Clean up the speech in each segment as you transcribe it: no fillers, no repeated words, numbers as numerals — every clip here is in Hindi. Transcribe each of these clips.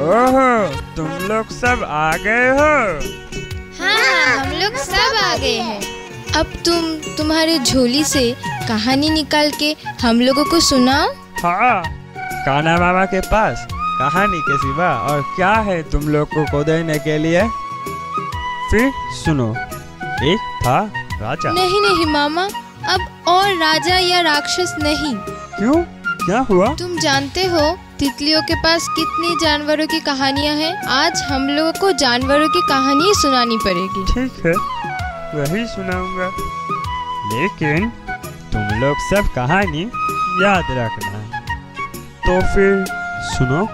ओहो, तुम लोग सब आ गए हो? हाँ, हम लोग सब आ गए हैं। अब तुम्हारे झोली से कहानी निकाल के हम लोगों को सुनाओ। हाँ, कान्हा मामा के पास कहानी के सिवा और क्या है तुम लोग को देने के लिए? फिर सुनो, एक था राजा। नहीं नहीं मामा, अब और राजा या राक्षस नहीं। क्यों, क्या हुआ? तुम जानते हो तितलियों के पास कितनी जानवरों की कहानियाँ हैं। आज हम लोगों को जानवरों की कहानी सुनानी पड़ेगी। ठीक है, वही सुनाऊंगा, लेकिन तुम लोग सब कहानी याद रखना। तो फिर सुनो।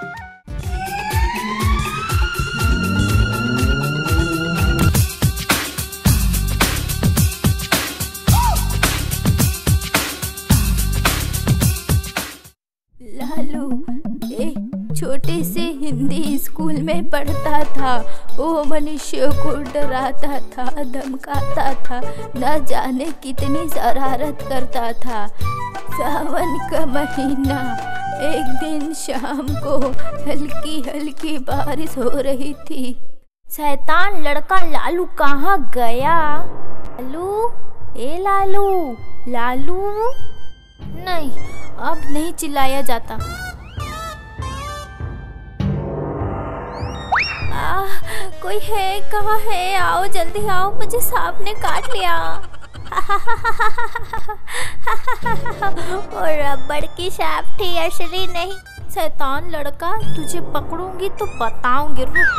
लालू एक छोटे से हिंदी स्कूल में पढ़ता था। वो मनुष्य को डराता था, धमकाता था, न जाने कितनी शरारत करता था। सावन का महीना, एक दिन शाम को हल्की हल्की बारिश हो रही थी। शैतान लड़का लालू कहाँ गया? लालू, ए लालू, लालू। नहीं, अब नहीं चिल्लाया जाता। कोई है? कहाँ है? आओ जल्दी आओ, मुझे सांप ने काट लिया। और रबड़ की सांप थी, असली नहीं। शैतान लड़का, तुझे पकड़ूंगी तो बताऊंगी। रुक।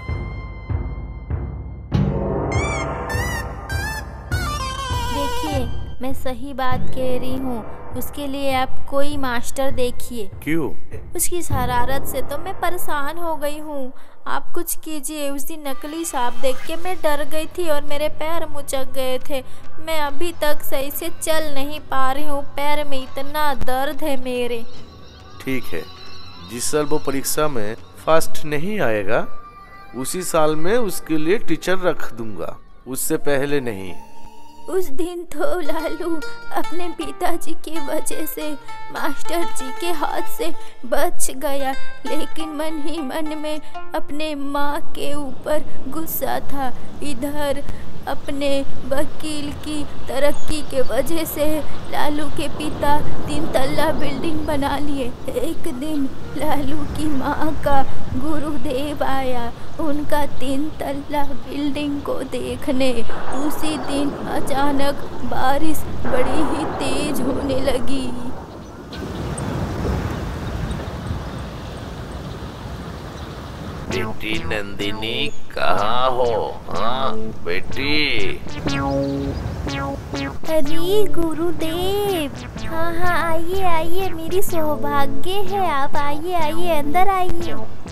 देखिए, मैं सही बात कह रही हूँ। उसके लिए आप कोई मास्टर देखिए। क्यों? उसकी शरारत से तो मैं परेशान हो गई हूँ। आप कुछ कीजिए। उस दिन नकली सांप देख के मैं डर गई थी और मेरे पैर मुचक गए थे। मैं अभी तक सही से चल नहीं पा रही हूँ, पैर में इतना दर्द है मेरे। ठीक है, जिस साल वो परीक्षा में फर्स्ट नहीं आएगा उसी साल में उसके लिए टीचर रख दूंगा, उससे पहले नहीं। उस दिन तो लालू अपने पिताजी की वजह से मास्टर जी के हाथ से बच गया, लेकिन मन ही मन में अपने माँ के ऊपर गुस्सा था। इधर अपने वकील की तरक्की के वजह से लालू के पिता 3 तल्ला बिल्डिंग बना लिए। एक दिन लालू की माँ का गुरुदेव आया उनका 3 तल्ला बिल्डिंग को देखने। उसी दिन अचानक बारिश बड़ी ही तेज होने लगी। बेटी नंदिनी कहाँ हो? हाँ बेटी। अरे गुरुदेव, हाँ हाँ आइए आइए, मेरी सौभाग्य है। आप आइए आइए, अंदर आइए।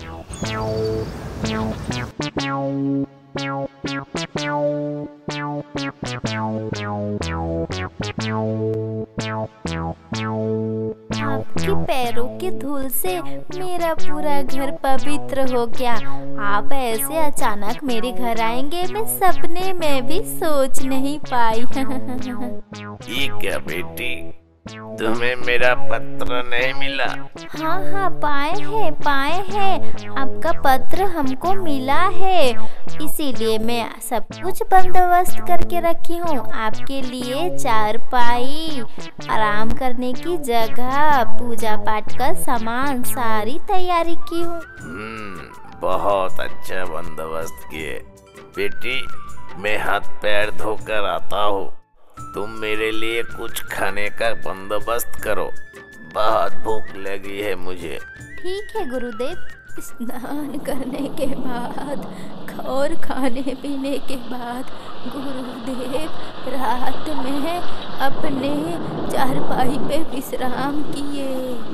आपके पैरों के धूल से मेरा पूरा घर पवित्र हो गया। आप ऐसे अचानक मेरे घर आएंगे, मैं सपने में भी सोच नहीं पाई। ये क्या बेटी, तुम्हें मेरा पत्र नहीं मिला? हाँ हाँ, पाए हैं। आपका पत्र हमको मिला है, इसीलिए मैं सब कुछ बंदोबस्त करके रखी हूँ। आपके लिए चारपाई, आराम करने की जगह, पूजा पाठ का सामान, सारी तैयारी की हूँ। बहुत अच्छा बंदोबस्त किए। बेटी, मैं हाथ पैर धोकर आता हूँ, तुम मेरे लिए कुछ खाने का बंदोबस्त करो, बहुत भूख लगी है मुझे। ठीक है गुरुदेव। स्नान करने के बाद और खाने पीने के बाद गुरुदेव रात में अपने चारपाई पे विश्राम किए।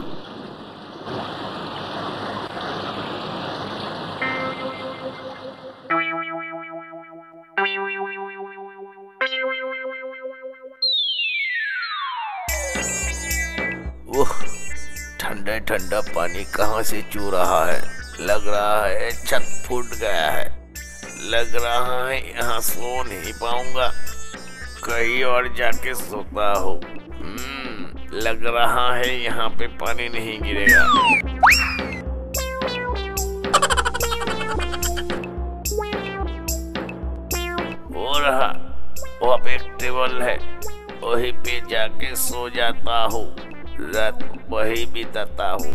ठंडा ठंडा पानी कहाँ से चू रहा है? लग रहा है छत फूट गया है। लग रहा है यहाँ सो नहीं पाऊंगा, कहीं और जाके सोता हूँ। लग रहा है यहाँ पे पानी नहीं गिरेगा। वहाँ पे एक टेबल है, वहीं पे जाके सो जाता हूँ, रात वही बिताता हूँ।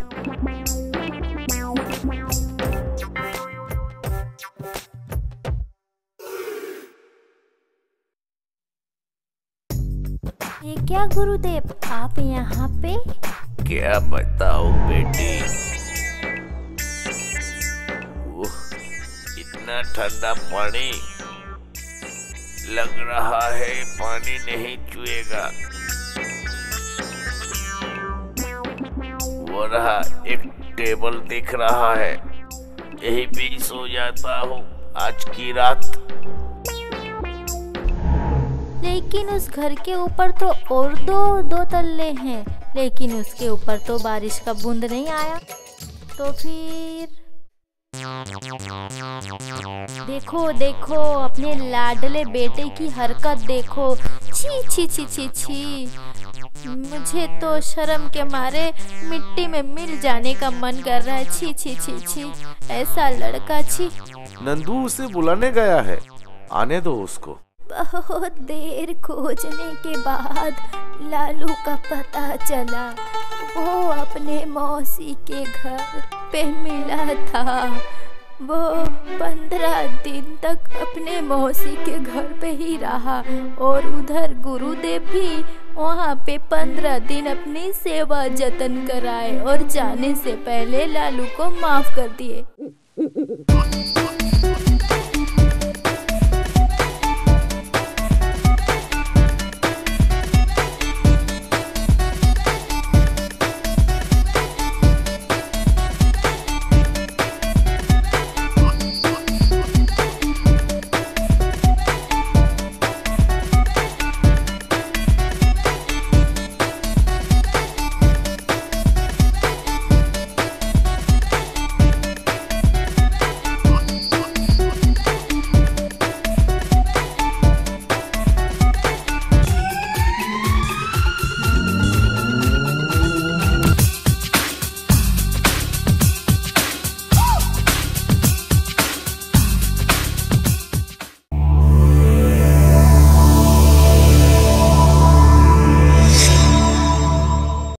ये क्या गुरुदेव, आप यहाँ पे? क्या बताओ बेटी, इतना ठंडा पानी, लग रहा है पानी नहीं चुएगा। वो रहा एक टेबल दिख रहा है, यही पे सो जाता हूँ आज की रात। लेकिन उस घर के ऊपर तो और दो तल्ले हैं, लेकिन उसके ऊपर तो बारिश का बूंद नहीं आया। तो फिर देखो देखो, अपने लाडले बेटे की हरकत देखो। छी छी छी छी छी, मुझे तो शर्म के मारे मिट्टी में मिल जाने का मन कर रहा है। छी छी छी छी, ऐसा लड़का, छी। नंदू उसे बुलाने गया है, आने दो उसको। बहुत देर खोजने के बाद लालू का पता चला, वो अपने मौसी के घर पे मिला था। वो 15 दिन तक अपने मौसी के घर पे ही रहा और उधर गुरुदेव भी वहाँ पे 15 दिन अपनी सेवा जतन कराए और जाने से पहले लालू को माफ कर दिए।